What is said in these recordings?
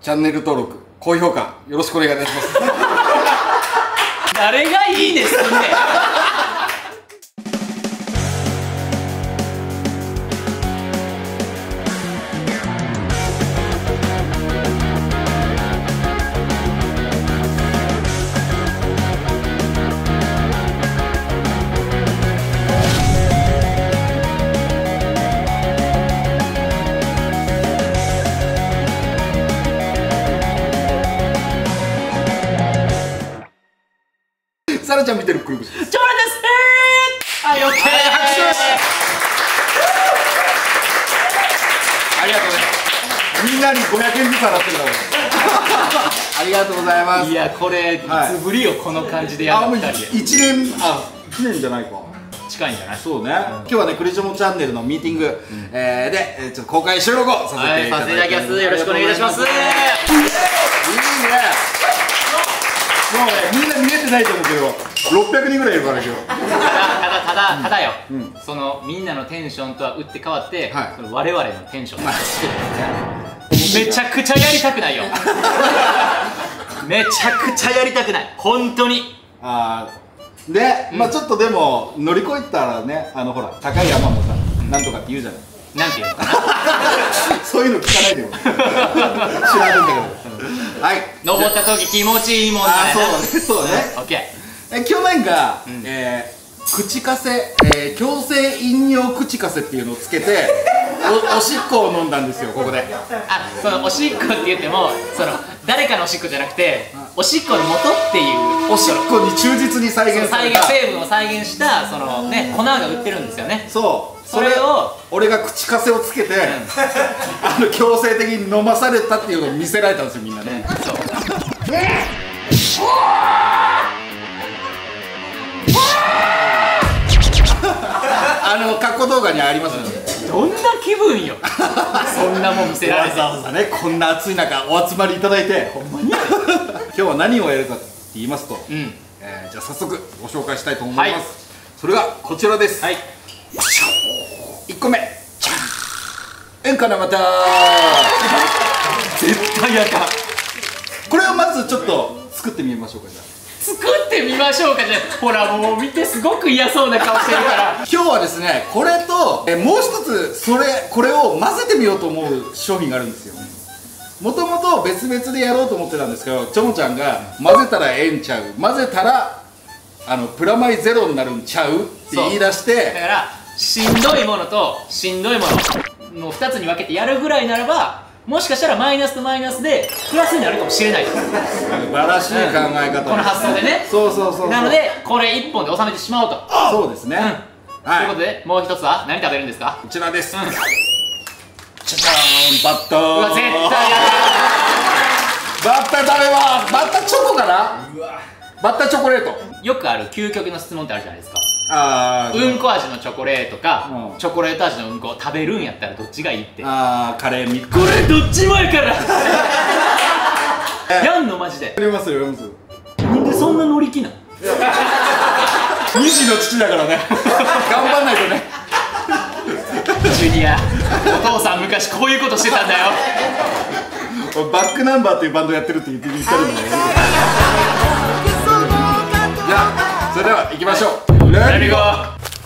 チャンネル登録、高評価よろしくお願いいたします。 誰がいいですね。 サラちゃん見てるくるくる。 チョコレです。はい、オッケー。 拍手。ありがとうございます。みんなに500円ずつ払ってるだろう。ありがとうございます。 いや、これいつぶりよ、この感じでやったりで。 1年じゃないか。 近いんじゃない？ そうね。今日はね、クリチョモチャンネルのミーティングでちょっと公開収録をさせていただきます。 よろしくお願いいたします。いいね。 もうね、みんな見えてないと思うけど、600人ぐらいいるから今日。 ただよ、そのみんなのテンションとは打って変わって、我々のテンションめちゃくちゃやりたくないよ。めちゃくちゃやりたくない、本当に。 で、まあちょっとでも乗り越えたらね、ほら高い山もさ、なんとかって言うじゃない。 なんていうのかな。 そういうの聞かないでよ。知らないんだけど。はい。 登った時気持ちいいもんね。 そうね。 オッケー。去年が口かせ、強制飲尿口かせっていうのをつけておしっこを飲んだんですよ、ここで。 そのおしっこって言っても、その誰かのおしっこじゃなくて、おしっこの元っていう、 おしっこに忠実に再現された成分を再現したそのね、粉が売ってるんですよね。 そう、 それを俺が口かせをつけて強制的に飲まされたっていうのを見せられたんですよ、みんなね。そう過去動画にありますので、 どんな気分よ。そんなもん見せられて、 わざわざね、こんな暑い中お集まりいただいて、ほんまに今日は何をやるかって言いますと、じゃあ早速ご紹介したいと思います。それがこちらです。1個目、演歌生歌。 絶対やだ。 これをまずちょっと作ってみましょうか。じゃあ作ってみましょうか。じゃあほら、もう見てすごく嫌そうな顔してるから。 今日はですね、これともう一つこれを混ぜてみようと思う商品があるんですよ。もともと別々でやろうと思ってたんですけど、ちょもちゃんが混ぜたらええんちゃう、混ぜたらプラマイゼロになるんちゃうって言い出して、 だからしんどいものとしんどいものの2つに分けてやるぐらいならば、もしかしたらマイナスとマイナスでプラスになるかもしれない。素晴らしい考え方、 この発想でね。 そうなのでこれ1本で収めてしまおうと。 そうですね。 ということで、もう一つは何食べるんですか？ こちらです。じゃじゃーん、バッター。 うわ、絶対やだ。 バッタ食べます。バッタチョコかな。バッタチョコレート。 よくある究極の質問ってあるじゃないですか。 うんこ味のチョコレートか、チョコレート味のうんこを食べるんやったらどっちがいいって。 カレーミック。 これどっちもやからやんのマジで。 やりますよ、やります。 なんでそんな乗り気なの？ 2児の父だからね。頑張んないとね。 ジュニア、お父さん昔こういうことしてたんだよ。 バックナンバーっていうバンドやってるって言ってるんだよ。じゃあそれでは行きましょう。レッツゴー。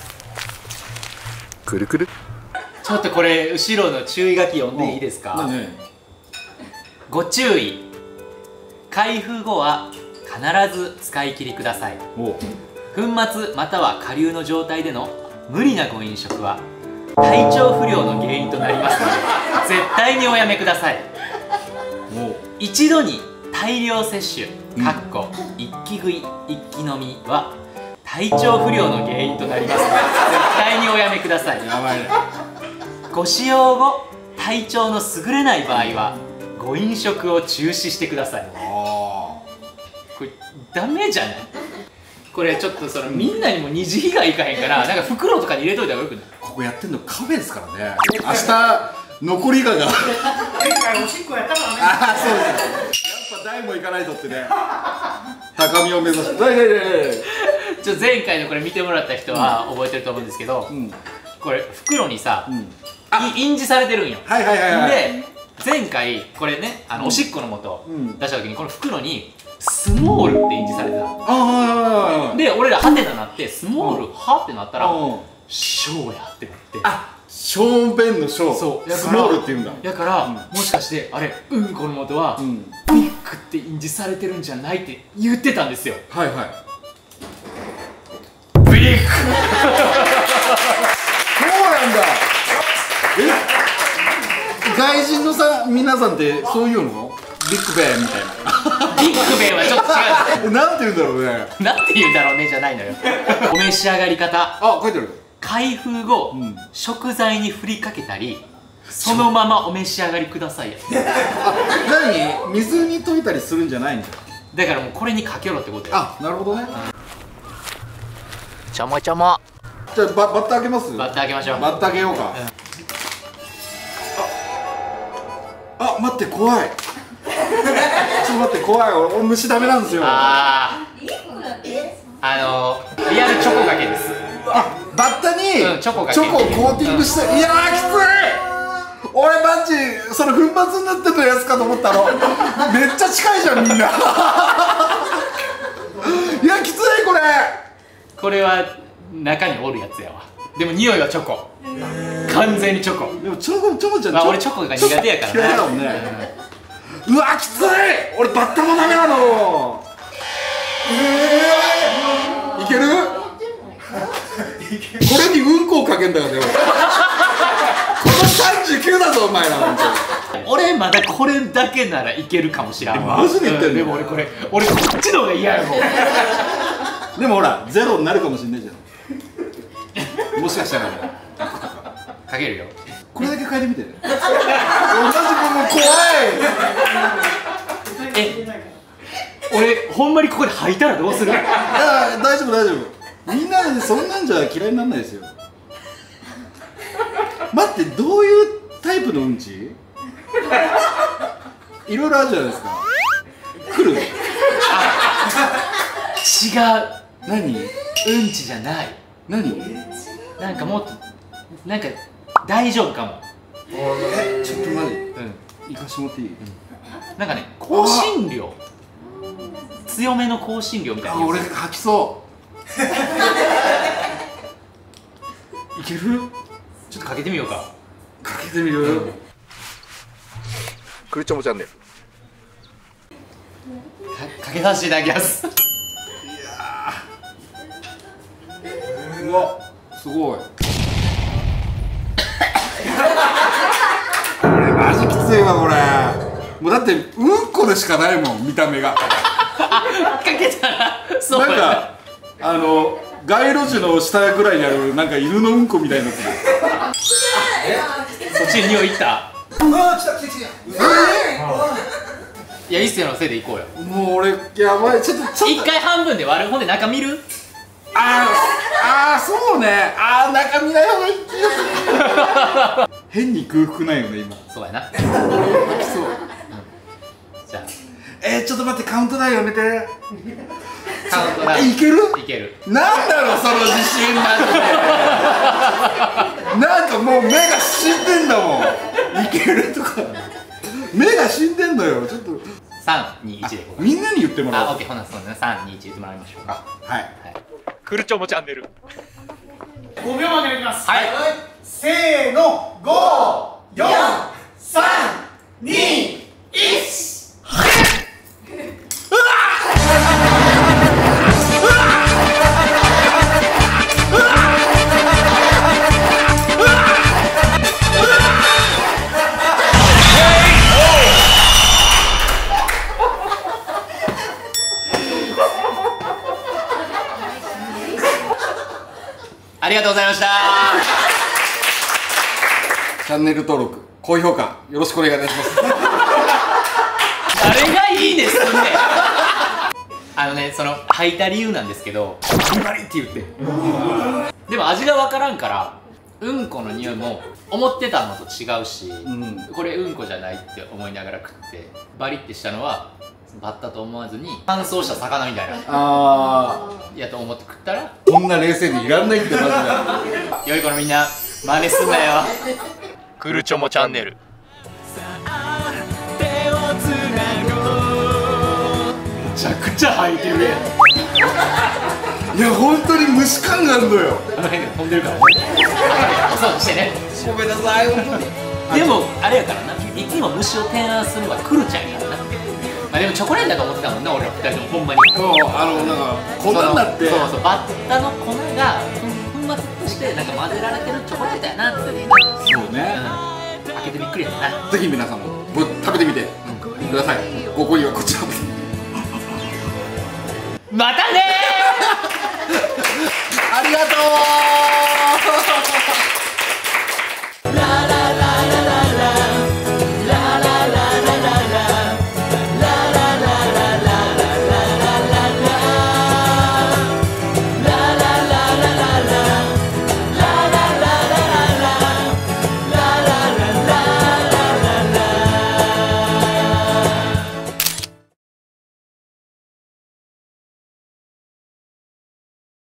くるくる。 ちょっとこれ後ろの注意書き読んでいいですか？ご注意。開封後は必ず使い切りください。粉末または顆粒の状態での無理なご飲食は体調不良の原因となりますので絶対におやめください。一度に大量摂取一気食い一気飲みは体調不良の原因となりますので絶対におやめください。 やばいね。 ご使用後体調の優れない場合はご飲食を中止してください。これダメじゃない？これちょっとみんなにも二次被害いかへんから、なんか袋とかに入れといた方がよくない？ ここやってんのカフェですからね。明日残りが前回おしっこやったからね。 そうです。やっぱ大もいかないとってね。高みを目指して。 前回のこれ見てもらった人は覚えてると思うんですけど、これ袋にさ、印字されてるんよ。で前回これねおしっこの素出した時にこの袋にスモールって印字されてた。で俺らハテナなってスモールはってなったらショーやってなって、 あ、ショーペンのショー、そうスモールって言うんだ。 だからもしかしてあれうんこの素はビッグって印字されてるんじゃないって言ってたんですよ。 はいはい、 ビッグそうなんだ。外人の皆さんってそういうのビッグベンみたいな。 ビッグベンはちょっと違う。 なんて言うんだろうね。 なんて言うんだろうねじゃないのよ。お召し上がり方。 あ、書いてある。 開封後、食材に振りかけたりそのままお召し上がりくださいや。 あ、何？水に溶いたりするんじゃないんだ。 だからもうこれにかけろってことよ。 あ、なるほどね。 ちょもちょも。 じゃあバッタ開けます？ バッタ開けましょう。 バッタ開けようか。あ、待って、怖い。ちょっと待って、怖い。俺虫ダメなんですよ。 リアルチョコがけです。 あ、バッタにチョコをコーティングして、いやーきつい。俺マジその粉末になってたやつかと思ったの。めっちゃ近いじゃんみんな。いやきついこれ。 これは中におるやつやわ。でも匂いはチョコ。完全にチョコ。 でもチョコちゃん、 俺チョコが苦手やから嫌いだもんね。うわきつい。俺バッタもダメなの。いける？これにうんこをかけんだよね。この39だぞお前ら。 俺まだこれだけならいけるかもしれんわ。 マジで言ってんの？ でも俺こっちの方が嫌やもん。 でもほらゼロになるかもしんないじゃん。もしかしたらかけるよ。 これだけ変えてみて。同じもの怖い。 俺ほんまにここで吐いたらどうする？ いや大丈夫大丈夫。みんなそんなんじゃ嫌いにならないですよ。待って、どういうタイプのうんち？いろいろあるじゃないですか。来る？ 違う。 何？ うんちじゃない。 何？ なんかもっとなんか大丈夫かも。 ちょっと待って。行かしてもらっていい？ なんかね、香辛料強めの香辛料みたいな。 俺吐きそう。いける？ ちょっとかけてみようか。 かけてみる？クルチョモチャンネルかけさせていただきます。 うわ、すごい。これマジきついわこれ。もうだってうんこでしかないもん見た目が。 かけたらそうや。 なんか街路樹の下ぐらいにあるなんか犬のうんこみたいになってる。 そっちに匂いいった。 うわ、来た。 いや、一世のせいでいこうよ。 もう俺やばい。ちょっと一回半分で割る。ほんで中見る？ そうね。中見ない方がいい気がする。変に空腹ないよね今。 そうやな。 吐きそう。 じゃあちょっと待って、カウントダウンやめて。 カウントダウンいける？ いける。 なんだろうその自信マジで。なんかもう目が死んでんだもん。いけるとか目が死んでんのよ。ちょっと 3、2、1でいこう。 みんなに言ってもらおう。 オッケー。ほなそうね。3、2、1言ってもらいましょうか。 はい。 クルチョモチャンネル。 5秒前でいきます。 はい。 せーの、5、4、3、2、1。 ありがとうございました。 チャンネル登録、高評価よろしくお願いいたします。 誰がいいですってその吐いた理由なんですけど、バリバリって言ってでも味がわからんからうんこの匂いも思ってたのと違うし、これうんこじゃないって思いながら食ってバリってしたのはバッタと思わずに乾燥した魚みたいなやと思って食ったら、 こんな冷静にいらんないってマジで。 良い子のみんな真似すんなよ。クルチョモチャンネル。 ちゃ吐いてるやん。 いや本当に虫感があるのよ。 あの辺で飛んでるからね。お掃除してね。 ごめんなさい本当に。 でもあれやからな、いつも虫を提案するのはクルちゃんやからな。まあでもチョコレートだと思ってたもんな、俺ら二人ともほんまに。 なんか粉になって、 そうそう、バッタの粉が粉末としてなんか混ぜられてるチョコレートやなって。 そうね、 開けてびっくりやったな。 ぜひ皆さんも食べてみてください。ここにはこちらです。 またねーありがとう